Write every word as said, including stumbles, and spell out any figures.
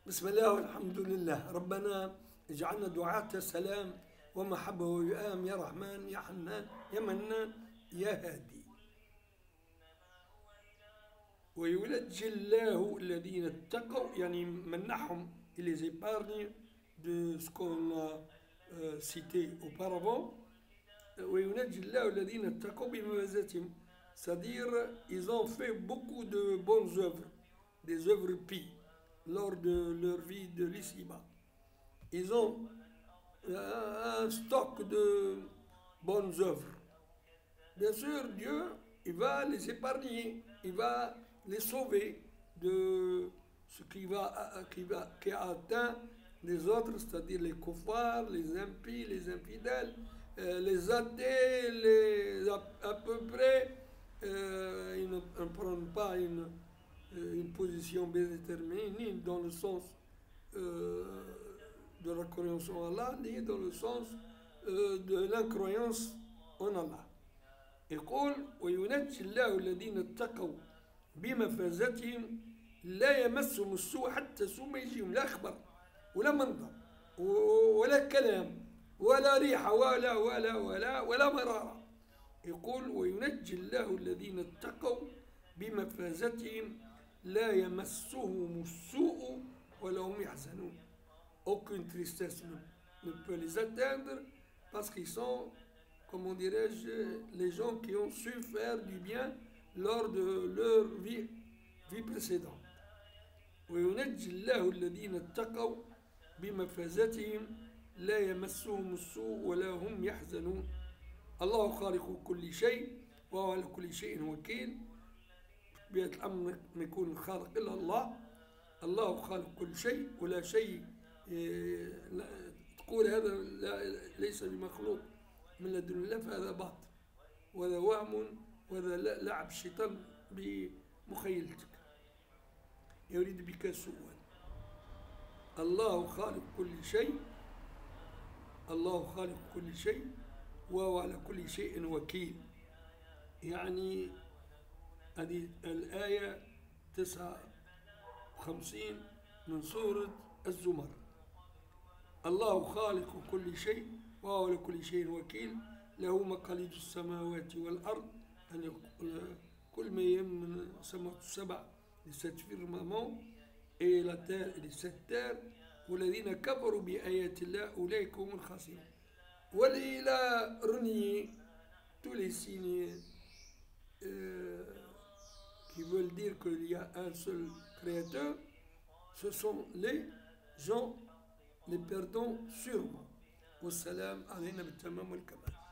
بسم الله والحمد لله. ربنا اجعلنا دعاة سلام ومحبة ويؤام يا رحمن يا حنان يا منان يا هادي. وينجي الله الذين اتقوا، يعني منحهم les épargne de ce qu'on a euh, cité auparavant. وينجي الله الذين اتقوا بمفازتهم، c'est-à-dire ils ont fait beaucoup de bonnes œuvres, des œuvres pies lors de leur vie de l'ici-bas. Ils ont un stock de bonnes œuvres. Bien sûr, Dieu, il va les épargner, il va les sauver de ce qui, va, qui, va, qui a atteint les autres, c'est-à-dire les koufars, les impies, les infidèles, euh, les athées, les, à, à peu près, euh, ils ne, ne prennent pas une, une position bien déterminée, ni dans le sens euh, de la croyance en Allah, ni dans le sens euh, de l'incroyance en Allah. يقول وينجي الله الذين اتقوا بمفازتهم لا يمسهم السوء، حتى السوء ما يجيهم لا خبر ولا منظر ولا كلام ولا ريحة ولا ولا ولا ولا مرارة. يقول وينجي الله الذين اتقوا بمفازتهم لا يمسهم السوء ولا هم يحزنون. Aucune tristesse ne peut les atteindre parce qu'ils sont, comment dirais-je, les gens qui ont su faire du bien lors de leur vie, vie précédente. وينجي الله الذين اتقوا بمفازتهم لا يمسهم السوء ولا هم يحزنون. الله خالق كل شيء وهو على كل شيء وكيل. بطبيعة الأمر ما يكون الخالق إلا الله. الله خالق كل شيء ولا شيء تقول هذا ليس بمخلوق من لدن الله، فهذا باطل وهذا وهم وهذا لعب الشيطان بمخيلتك يريد بك سوءا. الله خالق كل شيء، الله خالق كل شيء وهو على كل شيء وكيل. يعني هذه الآية تسعة وخمسين من سورة الزمر. الله خالق كل شيء وهو على كل شيء وكيل، له مقاليد السماوات والأرض. يعني كل ما يم من السماوات السبع les sept firmaments et la terre et les sept terres. والذين كفروا بآيات الله أولئك هم الخاسرون. والإله a renié tous les signes euh, qui veulent dire qu'il y a un seul créateur. Ce sont les gens les perdants sûrement. والسلام علينا بالتمام والكمال.